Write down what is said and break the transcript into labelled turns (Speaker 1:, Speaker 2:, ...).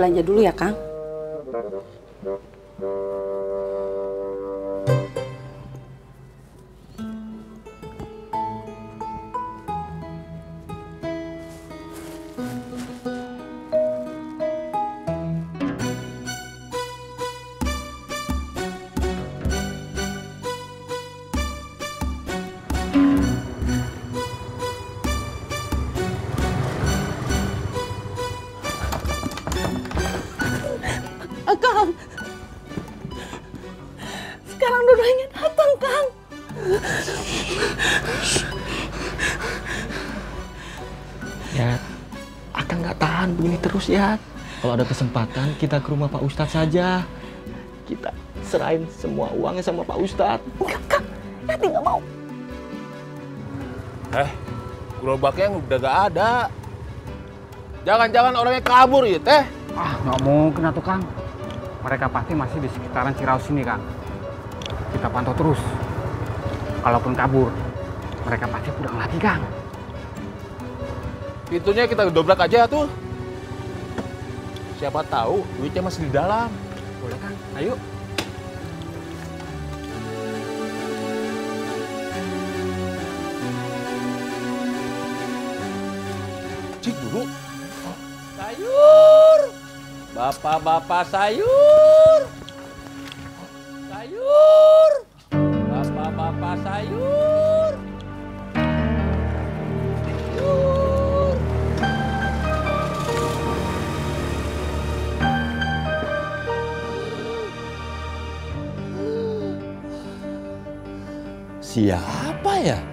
Speaker 1: belanja dulu ya, Kang. Kang, sekarang dudanya datang, Kang.
Speaker 2: Ya, akan nggak tahan begini terus ya. Kalau ada kesempatan kita ke rumah Pak Ustadz saja. Kita serahin semua uangnya sama Pak Ustadz.
Speaker 1: Enggak, Kang. Yati nggak mau.
Speaker 3: Gerobaknya udah gak ada. Jangan-jangan orangnya kabur ya, Teh.
Speaker 4: Ah, nggak mungkin atuh, Kang. Mereka pasti masih di sekitaran Ciraus sini, Kang. Kita pantau terus. Kalaupun kabur, mereka pasti pulang lagi, Kang.
Speaker 3: Pintunya kita dobrak aja tuh. Siapa tahu duitnya masih di dalam.
Speaker 4: Boleh, Kang? Ayo.
Speaker 3: Cik dulu. Sayur. Bapak-bapak sayur. Sayur. Bapak-bapak sayur. Sayur. Siapa ya?